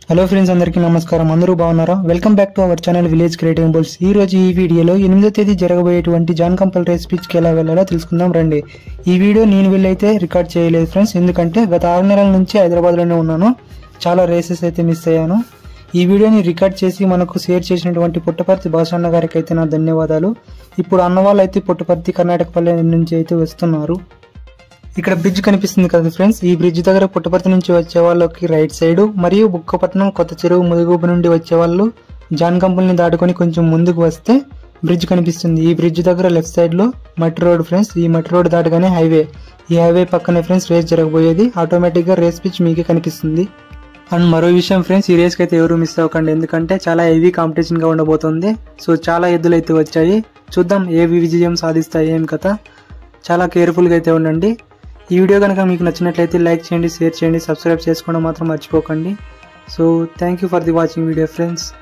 Hello friends, అందరికీ నమస్కారం. అందరూ బాగున్నారా? Welcome back to our channel village creative bulls. ఈ రోజు ఈ వీడియోలో 8వ తేదీ జరగబోయేటువంటి జాన్ కంపల్ రేస్ పిచ్కి ఎలా వెళ్ళాలో తెలుసుకుందాం రండి. ఈ వీడియో నేను వెళ్ళైతే రికార్డ్ చేయలేదు ఫ్రెండ్స్, ఎందుకంటే గత 6 నెలల నుంచి హైదరాబాద్లోనే ఉన్నాను. చాలా రేసెస్ అయితే మిస్ అయ్యాను. ఈ వీడియోని రికార్డ్ చేసి మనకు షేర్ చేసినటువంటి పుట్టపర్తి భాషన్న గారికి అయితే నా ధన్యవాదాలు. ఇప్పుడు అన్నవాళ్ళు అయితే పుట్టపర్తి కర్ణాటకపల్లి నుంచి అయితే వస్తున్నారు. ఇక్కడ బ్రిడ్జ్ కనిపిస్తుంది కదా ఫ్రెండ్స్, ఈ బ్రిడ్జ్ దగ్గర పుట్టపర్తి నుంచి వచ్చే వాళ్ళకి రైట్ సైడ్, మరియు బుక్కపట్నం కొత్త చెరువు ముదుగుబు నుండి వచ్చే వాళ్ళు జాన్ కంపల్ని దాటుకొని కొంచెం ముందుకు వస్తే బ్రిడ్జ్ కనిపిస్తుంది. ఈ బ్రిడ్జ్ దగ్గర లెఫ్ట్ సైడ్ లో మట్టి రోడ్ ఫ్రెండ్స్. ఈ మట్టి రోడ్ దాటగానే హైవే. ఈ హైవే పక్కనే ఫ్రెండ్స్ రేస్ జరగబోయేది. ఆటోమేటిక్ గా రేస్ పిచ్ మీకే కనిపిస్తుంది. అండ్ మరో విషయం ఫ్రెండ్స్, ఈ రేస్కి అయితే ఎవరు మిస్ అవ్వకండి, ఎందుకంటే చాలా హెవీ కాంపిటీషన్ గా ఉండబోతుంది. సో చాలా ఎద్దులు అయితే వచ్చాయి, చూద్దాం ఏవి విజయం సాధిస్తాయి ఏం కథ. చాలా కేర్ఫుల్ గా అయితే ఉండండి. ఈ వీడియో కనుక మీకు నచ్చినట్లయితే లైక్ చేయండి, షేర్ చేయండి, సబ్స్క్రైబ్ చేసుకోవడం మాత్రం మర్చిపోకండి. So thank you for the watching video friends.